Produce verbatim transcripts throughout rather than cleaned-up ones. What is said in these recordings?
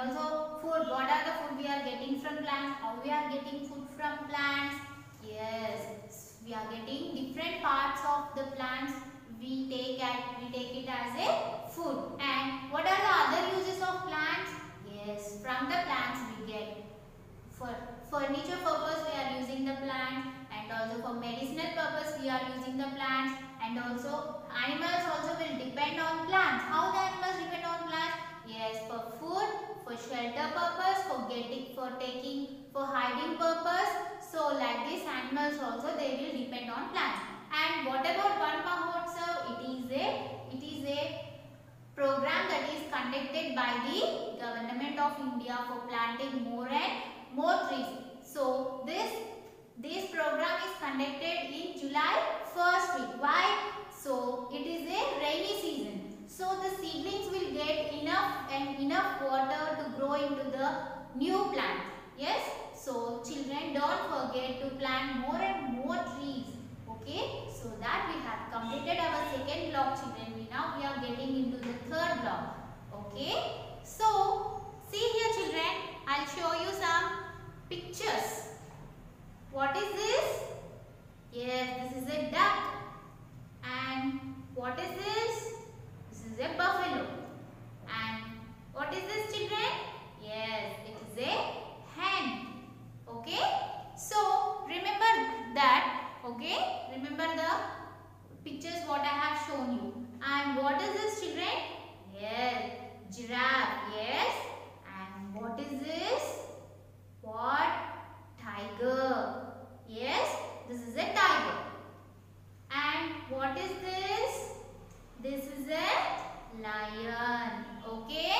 also food. What are the food we are getting from plants? How we are getting food from plants? Yes, we are getting different parts of the plants. We take at we take it as a food. And what are the other uses of plants? Yes, from the plants we get for furniture purpose we are using the plant, and also for medicinal purpose we are using the plants, and also animals also will depend on plants. How the animals depend on plants? Yes, for food, for shelter purpose, for getting, for taking, for hiding purpose. So like this animals also they will depend on plants. And what about Van Mahotsav? It is a it is a program that is conducted by the government of India for planting more and more trees. So this this program is conducted in July first week. Why? So it is a rainy season. So the seedlings will get enough and enough water to grow into the new plant. Yes. So children, don't forget to plant more and more trees. Okay. So that we have completed our second block, children. We now we are getting into the third block. Okay. So see here, children. I'll show you some pictures. What is this? Yes, this is a duck. And what is this? This is a buffalo. And what is this, children? Yes, it is a hen. Okay. So remember that. Okay. Remember the pictures what I have shown you. And what is this, children? Yes, giraffe. Yes. And what is this? What? Tiger. Yes, this is a tiger. And what is this? This is a lion. Okay.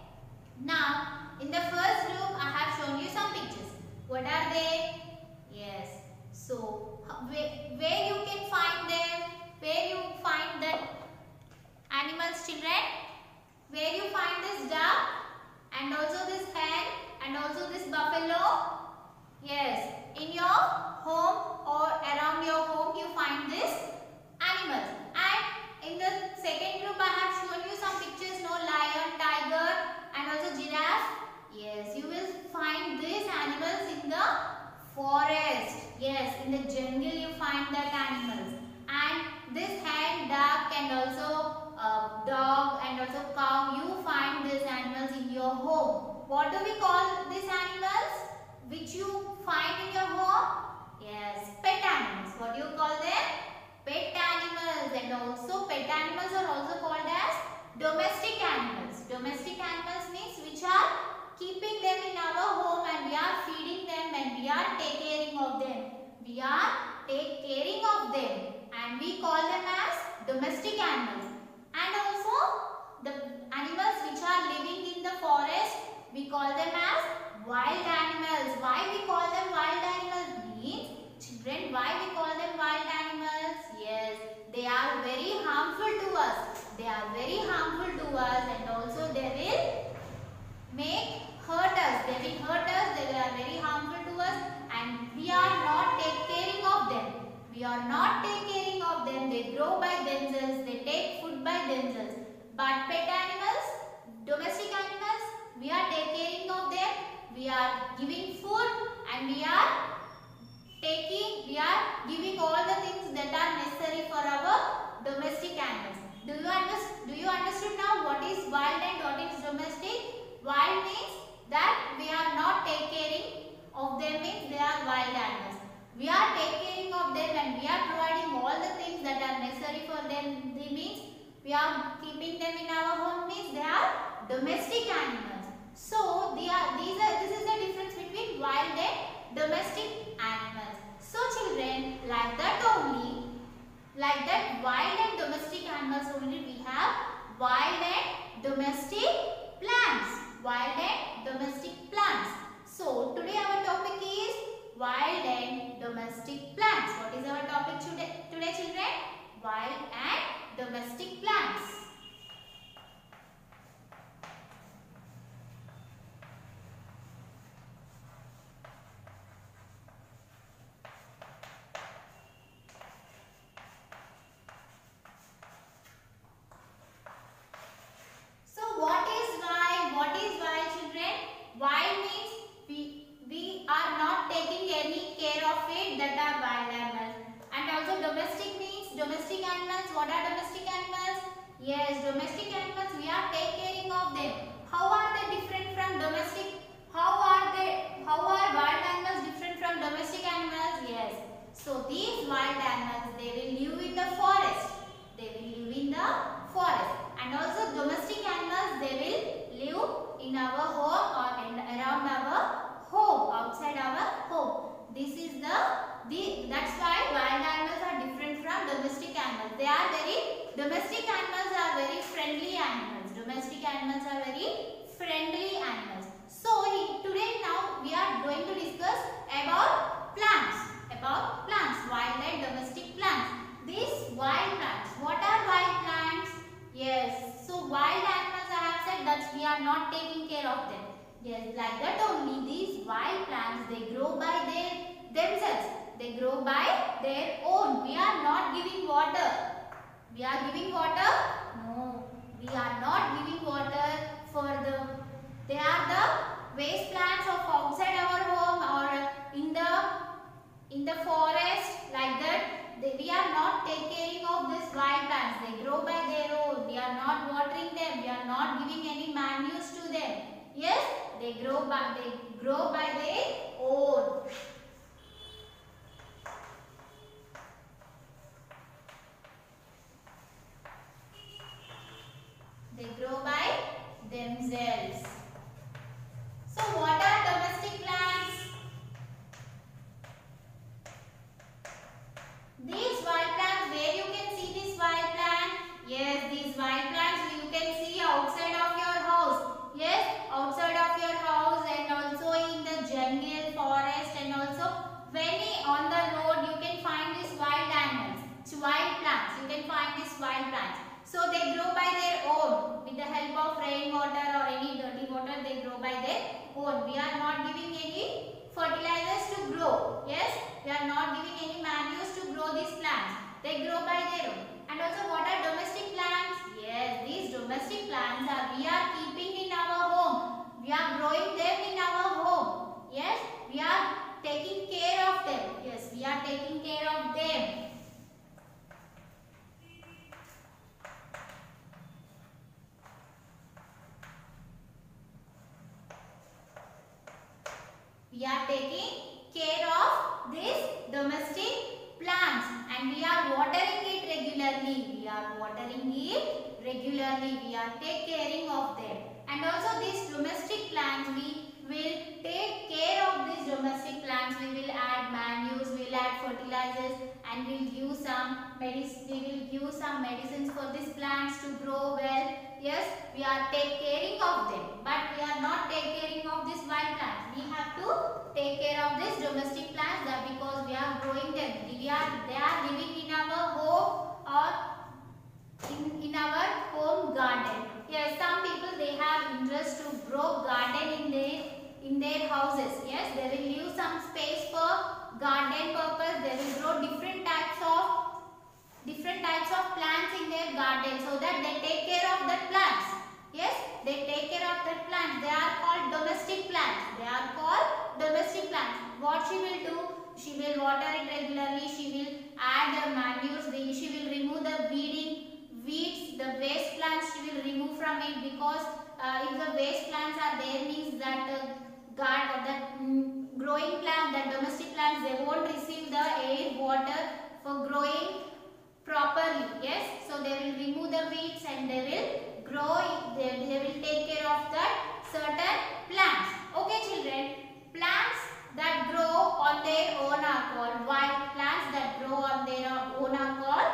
Now, in the first group, I have shown you some pictures. What are they? Yes. So, where, where you can find them? Where you find that animals, children? Where you find this duck? And also this hen? And also this buffalo? Yes, in your home or around your home you find this animals. And in the second group I have shown you some pictures, no, lion, tiger and also giraffe. Yes, you will find these animals in the forest. Yes, in the jungle you find that animals. And this hen, duck and also uh, dog and also cow, you find these animals in your home. What do we call these animals which you find in your home? Yes, pet animals. What do you call them? Pet animals. And also pet animals are also called as domestic animals. Domestic animals means which are keeping them in our home and we are feeding them and we are taking care of them. We are take caring of them and we call them as domestic animals. And also the animals which are living in the forest, we call them as wild animals. Why we call them wild animals? Means, children, why we call them wild animals? Yes, they are very harmful to us. They are very harmful to us and also they will make hurt us. They will hurt us. They are very harmful to us and we are not take caring of them. We are not take caring of them. They grow by themselves. They take food by themselves. But pet animals, domestic animals, we are take caring of them. We are giving food and we are taking, we are giving all the things that are necessary for our domestic animals. Do you understand? Do you understand now what is wild and what is domestic? Wild means that we are not take caring of them, means they are wild animals. We are take caring of them and we are providing all the things that are necessary for them. They means we are keeping them in our home, means they are domestic animals. So they are, these are, this is the difference between wild and domestic animals. So children, like that only, like that wild and domestic animals only we have wild and domestic plants. Wild and domestic plants. So today our topic is wild and domestic plants. What is our topic today, today children? Wild and domestic plants. So what is wild? What is wild children? animals. What are domestic animals? Yes, domestic animals, we are taking caring of them. How are they different from domestic? How are they, how are wild animals different from domestic animals? Yes. So these wild animals, they will live in the forest. They will live in the forest. And also domestic animals, they will live in our home or in, around our home, outside our home. This is the, the that's why wild animals are different from domestic animals. They are very, domestic animals are very friendly animals. Domestic animals are very friendly animals. So today now we are going to discuss about plants. About plants, wild and domestic plants. These wild plants, what are wild plants? Yes, so wild animals, I have said that we are not taking care of them. Yes, like that only these wild plants, they grow by their themselves. They grow by their own. We are not giving water. We are giving water? No, we are not giving water for the, they are the waste plants of outside our home or in the in the forest, like that. They, we are not taking care of these wild plants. They grow by their own. We are not watering them. We are not giving any manures to them. Yes, they grow by they grow by their own. They grow by themselves. So what are domestic plants? These wild plants, where you can see this wild plant? Yes, these wild plants you can see outside of your house. Yes, outside of your house and also in the jungle, forest, and also when on the road you can find these wild animals. It's wild plants. You can find these wild plants. So they grow by their own. With the help of rainwater or any dirty water, they grow by their own. We are not giving any fertilizers to grow. Yes, we are not giving any manures to grow these plants. They grow by their own. And also what are domestic plants? Yes, these domestic plants are we are keeping in our home. We are growing them in our home. Yes, we are taking care of them. Yes, we are taking care of them. We are taking care of these domestic plants and we are watering it regularly. We are watering it regularly. We are taking caring of them. And also these domestic plants, we will take care of these domestic plants. We will add manures, we will add fertilizers, and we will give some medicine. We will give some medicines for these plants to grow well. Yes, we are take caring of them, but we are not take caring of this wild plants. We have to take care of these domestic plants that because we are growing them. We are they are living in our home or in, in our home garden. Yes, some people they have interest to grow garden in their in their houses. Yes, they will use some space for garden purpose. They will grow different types of different types of plants in their garden so that they take care of the plants. Yes, they take care of the plants. They are called domestic plants. They are called domestic plants. What she will do? She will water it regularly. She will add the manures. She will remove the weeding, weeds, the waste plants. She will remove from it because uh, if the waste plants are there, means that uh, guard that mm, growing plant, the domestic plants, they won't receive the air, water for growing properly. Yes, so they will remove the weeds and they will grow, they, they will take care of that certain plants. Okay children, plants that grow on their own are called wild plants. That grow on their own are called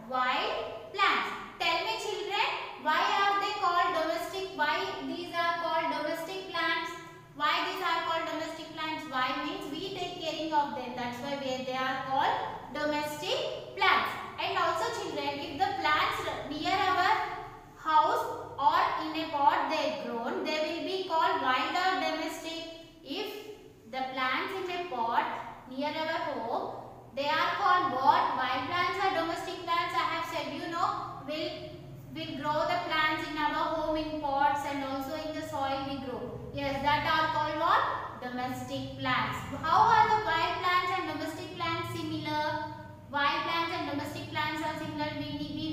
wild plants. Tell me children, why are they called domestic? Why these are called domestic plants? Why these are called domestic plants? Why means we take caring of them. That's why they are called domestic plants. And also children, if the plants near our house or in a pot they grown, they will be called wild or domestic. If the plants in a pot near our home, they are called what? Wild plants or domestic plants? I have said, you know, will will grow the plants in our home in pots and also in the soil we grow. Yes, that are called what? Domestic plants. How are the wild plants and domestic plants similar? Wild plants and domestic plants are similar. We, we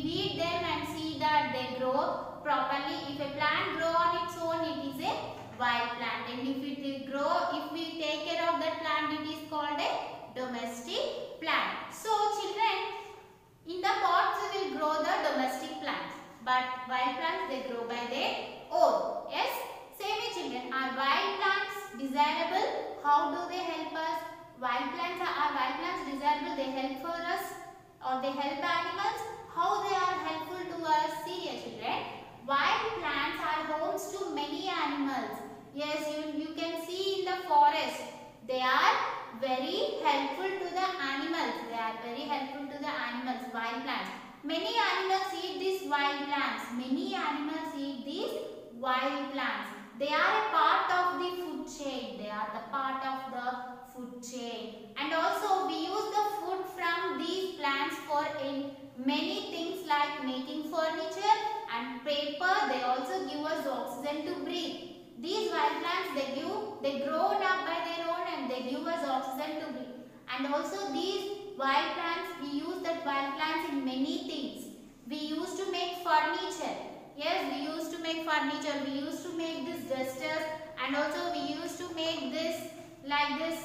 grow properly. If a plant grow on its own, it is a wild plant, and if it will grow, if we take care of that plant, it is called a domestic plant. So children, in the pots we will grow the domestic plants, but wild plants they grow by their own. Yes, say me children, are wild plants desirable? How do they help us? Wild plants are, are wild plants desirable? They help for us or they help animals? How they are helpful to us? See here children, wild plants are homes to many animals. Yes, you, you can see in the forest, they are very helpful to the animals. They are very helpful to the animals, wild plants. Many animals eat these wild plants. Many animals eat these wild plants. They are a part of the food chain. They are the part of the food chain. And also we use the food from these plants for in many things like making furniture and paper. They also give us oxygen to breathe. These wild plants, they give, they grow up by their own and they give us oxygen to breathe. And also these wild plants, we use that wild plants in many things. We used to make furniture. Yes, we used to make furniture. We used to make this dusters, and also we used to make this like this.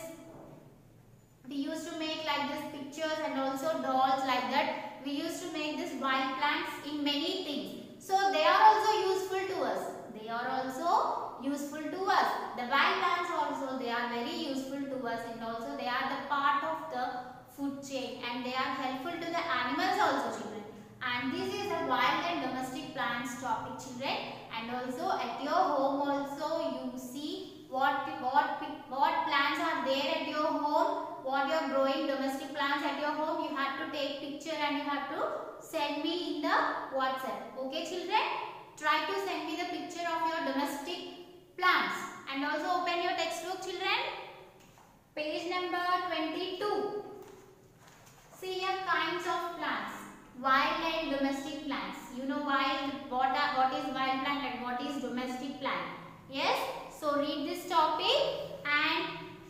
We used to make like this pictures and also dolls like that. We used to make this wild plants in many things. So they are also useful to us. They are also useful to us. The wild plants also, they are very useful to us, and also they are the part of the food chain, and they are helpful to the animals also children. And this is the wild and domestic plants topic children. And also at your home also you see what, what, what plants are there at your home, what you are growing domestic plants at your home. You have to take picture and you have to send me in the WhatsApp. Okay children? Try to send me the picture of your domestic plants. And also open your textbook children. Page number twenty-two. See here kinds of plants. Wild and domestic plants. You know wild, what, are, what is wild plant and what is domestic plant. Yes? So read this topic and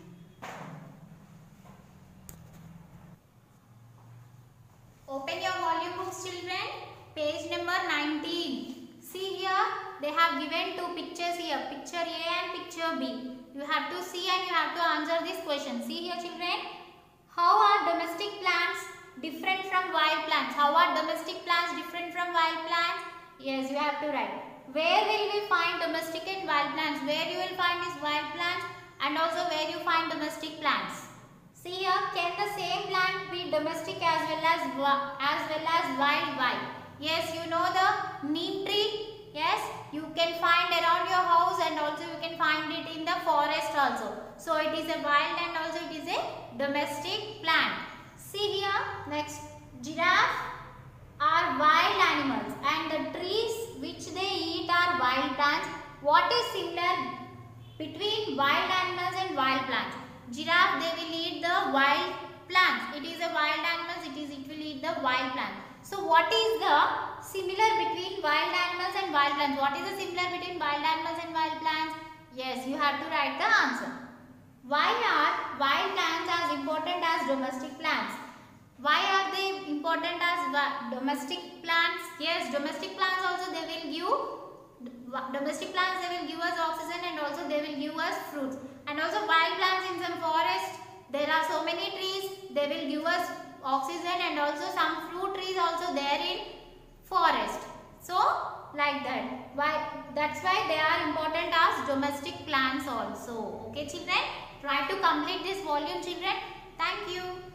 open your volume books children. Page number nineteen. See here, they have given two pictures here, picture A and picture B. You have to see and you have to answer this question. See here children, how are domestic plants different from wild plants? How are domestic plants different from wild plants? Yes, you have to write. Where will we find domestic and wild plants? Where you will find these wild plants, and also where you find domestic plants. See here, can the same plant be domestic as well as as well as wild? Why? Yes, you know the neem tree. Yes, you can find around your house, and also you can find it in the forest also. So it is a wild and also it is a domestic plant. See here, next, giraffe are wild animals and the trees which they eat are wild plants. What is similar between wild animals and wild plants? Giraffe, they will eat the wild plants. It is a wild animals, it is it will eat the wild plants. So what is the similar between wild animals and wild plants? What is the similar between wild animals and wild plants? Yes, you have to write the answer. Why are wild plants as important as domestic plants? Why are they important as domestic plants? Yes, domestic plants also they will give, domestic plants they will give us oxygen and also they will give us fruits. And also wild plants in some forest, there are so many trees, they will give us oxygen and also some fruit trees also there in forest. So like that. Why? That's why they are important as domestic plants also. Okay children? Try to complete this volume children. Thank you.